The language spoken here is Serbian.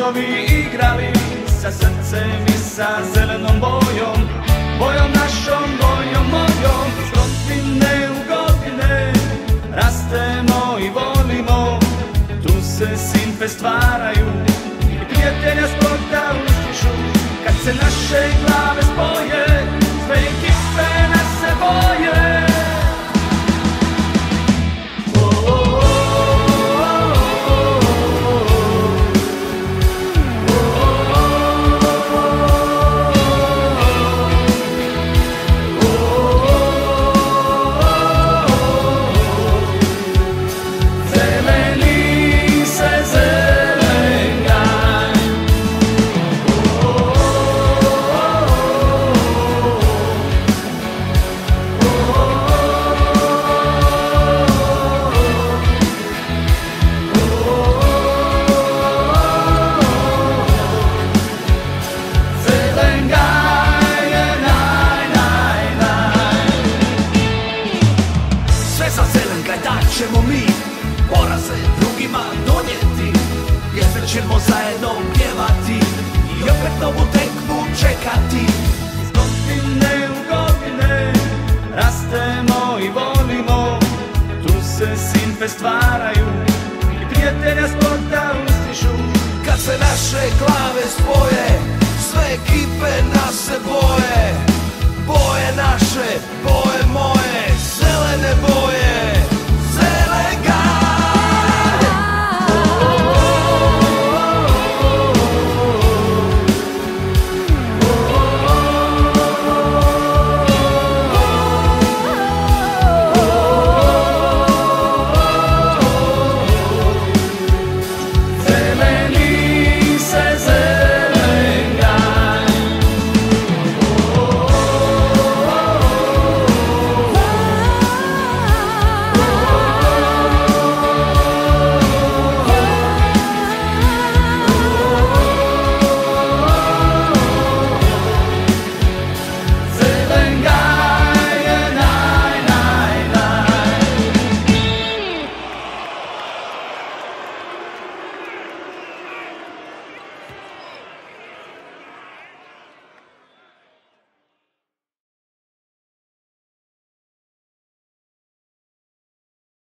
sinovi igrali sa srcem i sa zelenom bojom, bojom našom, bojom mojom. Iz godine u godine rastemo i volimo, tu se simpe stvaraju i prijatelja sporta ustišu. Kad se naše glave spoje, sve ekipe nas se boje. Ćemo mi poraze drugima donijeti, jesme ćemo zajedno pjevati i opet novu tekmu čekati. Iz godine u godine rastemo i volimo, tu se simpe stvaraju i prijatelja sporta ustišu. Kad se naše glave spoje, sve ekipe nas se boje, boje naše.